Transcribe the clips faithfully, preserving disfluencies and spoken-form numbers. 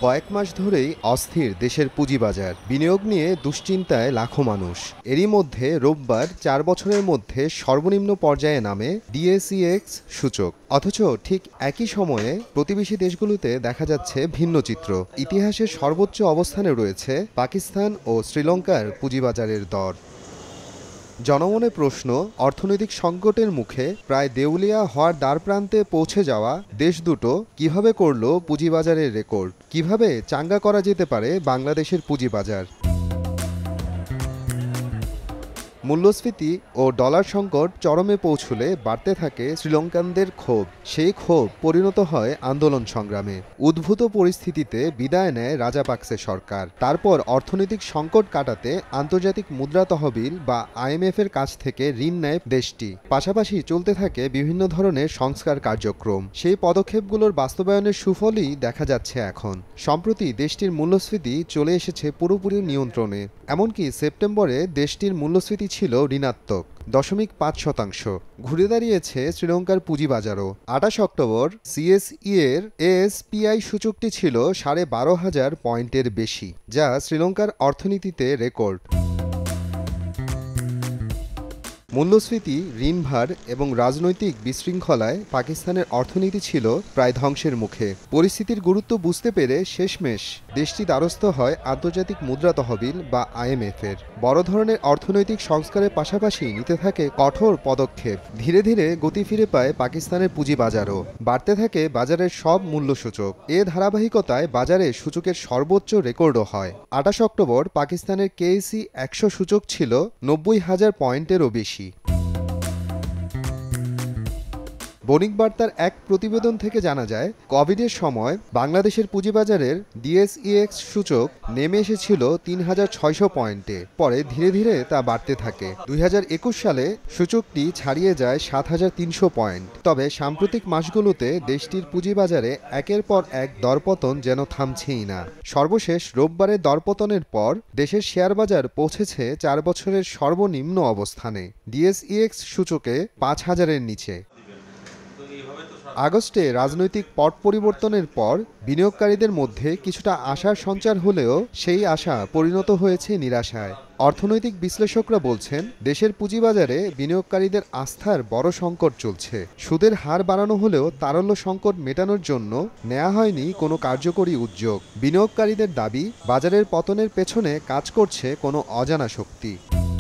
কয়েক মাস ধরেই অস্থির দেশের পুঁজিবাজার। বিনিয়োগ নিয়ে দুশ্চিন্তায় লাখো মানুষ। এরই মধ্যে রোববার চার বছরের মধ্যে সর্বনিম্ন পর্যায়ে নামে এসইএক সূচক। অথচ ঠিক একই সময়ে প্রতিবেশী দেশগুলোতে দেখা যাচ্ছে ভিন্ন চিত্র। ইতিহাসের সর্বোচ্চ অবস্থানে রয়েছে পাকিস্তান ও শ্রীলঙ্কার পুঁজিবাজারের দর। জনমনে প্রশ্ন, অর্থনৈতিক সংকটের মুখে প্রায় দেউলিয়া হওয়ার দ্বারপ্রান্তে পৌঁছে যাওয়া দেশ দুটো কিভাবে করল পুঁজিবাজারের রেকর্ড? কিভাবে চাঙ্গা করা যেতে পারে বাংলাদেশের পুঁজিবাজার? মূল্যস্ফীতি ও ডলার সংকট চরমে পৌঁছলে বাড়তে থাকে শ্রীলঙ্কানদের ক্ষোভ। সেই ক্ষোভ পরিণত হয় আন্দোলন সংগ্রামে। উদ্ভূত পরিস্থিতিতে বিদায় নেয় রাজাপাকসে সরকার। তারপর অর্থনৈতিক সংকট কাটাতে আন্তর্জাতিক মুদ্রা তহবিল বা আইএমএফ এর কাছ থেকে ঋণ নেয় দেশটি। পাশাপাশি চলতে থাকে বিভিন্ন ধরনের সংস্কার কার্যক্রম। সেই পদক্ষেপগুলোর বাস্তবায়নের সুফলই দেখা যাচ্ছে এখন। সম্প্রতি দেশটির মূল্যস্ফীতি চলে এসেছে পুরোপুরি নিয়ন্ত্রণে। এমনকি সেপ্টেম্বরে দেশটির মূল্যস্ফীতি ছিল ঋণাত্মক দশমিক পাঁচ শতাংশ। ঘুরে দাঁড়িয়েছে শ্রীলঙ্কার পুঁজিবাজারও। আঠাশ অক্টোবর সিএসই এর এএসপিআই সূচকটি ছিল সাড়ে বারো হাজার পয়েন্টের বেশি, যা শ্রীলঙ্কার অর্থনীতিতে রেকর্ড। মূল্যস্ফীতি, ঋণভার এবং রাজনৈতিক বিশৃঙ্খলায় পাকিস্তানের অর্থনীতি ছিল প্রায় ধ্বংসের মুখে। পরিস্থিতির গুরুত্ব বুঝতে পেরে শেষমেশ দেশটি দ্বারস্থ হয় আন্তর্জাতিক মুদ্রা তহবিল বা আইএমএফ এর। বড় ধরনের অর্থনৈতিক সংস্কারের পাশাপাশি নিতে থাকে কঠোর পদক্ষেপ। ধীরে ধীরে গতি ফিরে পায় পাকিস্তানের পুঁজিবাজারও। বাড়তে থাকে বাজারের সব মূল্যসূচক। এ ধারাবাহিকতায় বাজারে সূচকের সর্বোচ্চ রেকর্ডও হয়। আঠাশ অক্টোবর পাকিস্তানের কেএসি একশো সূচক ছিল নব্বই হাজার পয়েন্টেরও বেশি। বণিক বার্তার এক প্রতিবেদন থেকে জানা যায়, কোভিডের সময় বাংলাদেশের পুঁজিবাজারের ডিএসইএক্স সূচক নেমে এসেছিল তিন হাজার ছয়শো পয়েন্টে। পরে ধীরে ধীরে তা বাড়তে থাকে। দুই হাজার একুশ সালে সূচকটি ছাড়িয়ে যায় সাত হাজার তিনশো পয়েন্ট। তবে সাম্প্রতিক মাসগুলোতে দেশটির পুঁজিবাজারে একের পর এক দরপতন যেন থামছেই না। সর্বশেষ রোববারের দরপতনের পর দেশের শেয়ার বাজার পৌঁছেছে চার বছরের সর্বনিম্ন অবস্থানে। ডিএসইএক্স সূচকে পাঁচ হাজারের নিচে। আগস্টে রাজনৈতিক পট পরিবর্তনের পর বিনিয়োগকারীদের মধ্যে কিছুটা আশার সঞ্চার হলেও সেই আশা পরিণত হয়েছে নিরাশায়। অর্থনৈতিক বিশ্লেষকরা বলছেন, দেশের পুঁজিবাজারে বিনিয়োগকারীদের আস্থার বড় সংকট চলছে। সুদের হার বাড়ানো হলেও তারল্য সংকট মেটানোর জন্য নেওয়া হয়নি কোনো কার্যকরী উদ্যোগ। বিনিয়োগকারীদের দাবি, বাজারের পতনের পেছনে কাজ করছে কোনো অজানা শক্তি।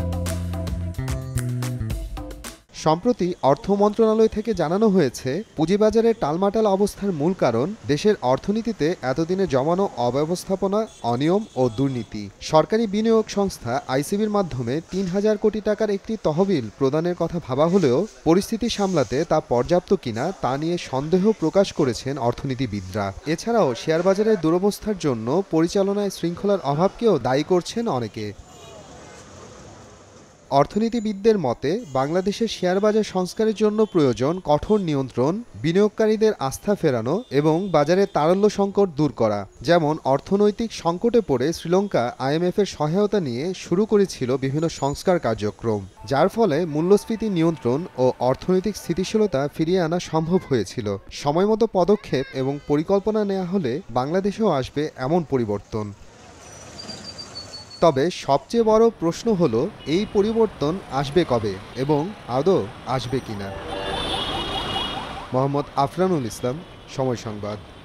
সম্প্রতি অর্থ মন্ত্রণালয় থেকে জানানো হয়েছে, পুঁজিবাজারের টালমাটাল অবস্থার মূল কারণ দেশের অর্থনীতিতে এতদিনে জমানো অব্যবস্থাপনা, অনিয়ম ও দুর্নীতি। সরকারি বিনিয়োগ সংস্থা আইসিবির মাধ্যমে তিন হাজার কোটি টাকার একটি তহবিল প্রদানের কথা ভাবা হলেও পরিস্থিতি সামলাতে তা পর্যাপ্ত কিনা তা নিয়ে সন্দেহ প্রকাশ করেছেন অর্থনীতিবিদরা। এছাড়াও শেয়ারবাজারের দুরবস্থার জন্য পরিচালনায় শৃঙ্খলার অভাবকেও দায়ী করছেন অনেকে। অর্থনীতিবিদদের মতে, বাংলাদেশের শেয়ারবাজার সংস্কারের জন্য প্রয়োজন কঠোর নিয়ন্ত্রণ, বিনিয়োগকারীদের আস্থা ফেরানো এবং বাজারের তারল্য সংকট দূর করা। যেমন অর্থনৈতিক সংকটে পড়ে শ্রীলঙ্কা আইএমএফ এর সহায়তা নিয়ে শুরু করেছিল বিভিন্ন সংস্কার কার্যক্রম, যার ফলে মূল্যস্ফীতি নিয়ন্ত্রণ ও অর্থনৈতিক স্থিতিশীলতা ফিরিয়ে আনা সম্ভব হয়েছিল। সময়মতো পদক্ষেপ এবং পরিকল্পনা নেওয়া হলে বাংলাদেশেও আসবে এমন পরিবর্তন। তবে সবচেয়ে বড় প্রশ্ন হলো, এই পরিবর্তন আসবে কবে এবং আদৌ আসবে কিনা। মোহাম্মদ আফরানুল ইসলাম, সময় সংবাদ।